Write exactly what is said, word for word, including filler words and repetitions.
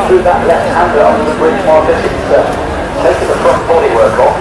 through that left-hander onto the bridge marker. It's uh, taking the front bodywork off.